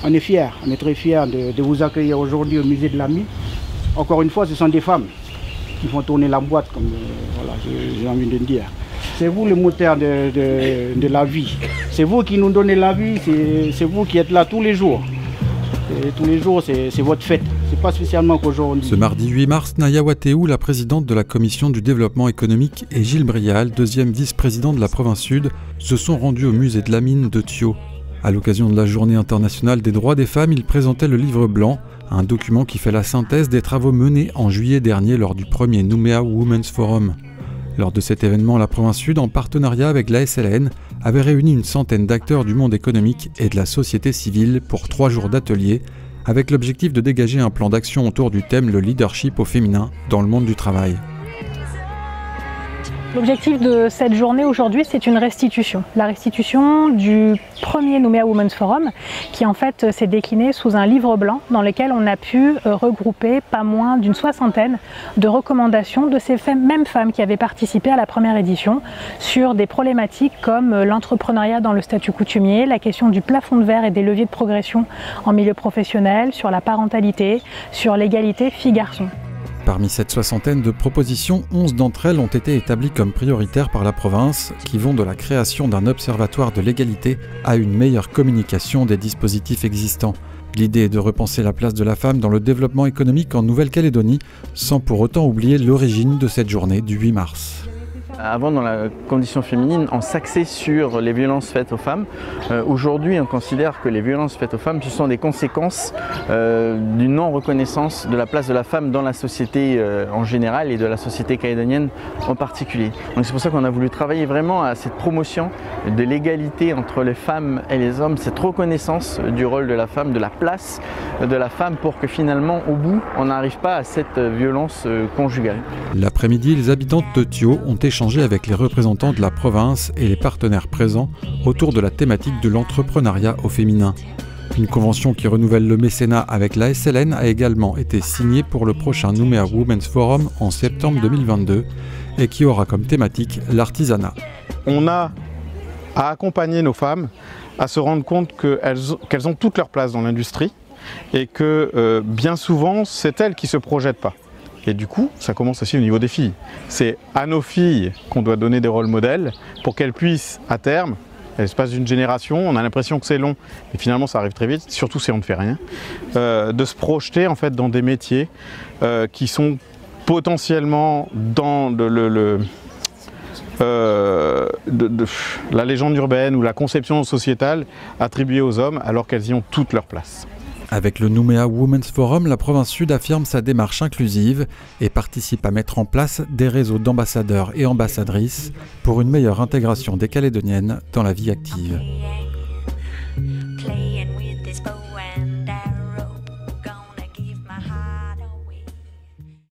On est fiers, on est très fiers de vous accueillir aujourd'hui au musée de la mine. Encore une fois, ce sont des femmes qui font tourner la boîte, comme voilà, j'ai envie de dire. C'est vous le moteur de la vie. C'est vous qui nous donnez la vie, c'est vous qui êtes là tous les jours. Et tous les jours, c'est votre fête. C'est pas spécialement qu'aujourd'hui. Ce mardi 8 mars, Naya Wateou, la présidente de la Commission du développement économique, et Gilles Brial, deuxième vice-président de la province Sud, se sont rendus au musée de la mine de Thio. À l'occasion de la Journée internationale des droits des femmes, ils présentaient le livre blanc, un document qui fait la synthèse des travaux menés en juillet dernier lors du premier Nouméa Women's Forum. Lors de cet événement, la province Sud, en partenariat avec la SLN, avait réuni une centaine d'acteurs du monde économique et de la société civile pour 3 jours d'ateliers, avec l'objectif de dégager un plan d'action autour du thème « Le leadership au féminin dans le monde du travail ». L'objectif de cette journée aujourd'hui, c'est une restitution. La restitution du premier Nouméa Women's Forum, qui en fait s'est décliné sous un livre blanc dans lequel on a pu regrouper pas moins d'une 60aine de recommandations de ces mêmes femmes qui avaient participé à la première édition sur des problématiques comme l'entrepreneuriat dans le statut coutumier, la question du plafond de verre et des leviers de progression en milieu professionnel, sur la parentalité, sur l'égalité filles-garçons. Parmi cette 60aine de propositions, 11 d'entre elles ont été établies comme prioritaires par la province, qui vont de la création d'un observatoire de l'égalité à une meilleure communication des dispositifs existants. L'idée est de repenser la place de la femme dans le développement économique en Nouvelle-Calédonie, sans pour autant oublier l'origine de cette journée du 8 mars. Avant, dans la condition féminine, on s'axait sur les violences faites aux femmes. Aujourd'hui, on considère que les violences faites aux femmes, ce sont des conséquences d'une non-reconnaissance de la place de la femme dans la société en général et de la société calédonienne en particulier. Donc c'est pour ça qu'on a voulu travailler vraiment à cette promotion de l'égalité entre les femmes et les hommes, cette reconnaissance du rôle de la femme, de la place de la femme pour que finalement, au bout, on n'arrive pas à cette violence conjugale. L'après-midi, les habitantes de Thio ont échangé avec les représentants de la province et les partenaires présents autour de la thématique de l'entrepreneuriat au féminin. Une convention qui renouvelle le mécénat avec la SLN a également été signée pour le prochain Nouméa Women's Forum en septembre 2022 et qui aura comme thématique l'artisanat. On a à accompagner nos femmes à se rendre compte qu'elles ont toute leur place dans l'industrie et que bien souvent c'est elles qui ne se projettent pas. Et du coup, ça commence aussi au niveau des filles. C'est à nos filles qu'on doit donner des rôles modèles pour qu'elles puissent, à terme, à l'espace d'une génération, on a l'impression que c'est long, mais finalement ça arrive très vite, surtout si on ne fait rien, de se projeter en fait dans des métiers qui sont potentiellement dans la légende urbaine ou la conception sociétale attribuée aux hommes alors qu'elles y ont toute leur place. Avec le Nouméa Women's Forum, la province Sud affirme sa démarche inclusive et participe à mettre en place des réseaux d'ambassadeurs et ambassadrices pour une meilleure intégration des Calédoniennes dans la vie active.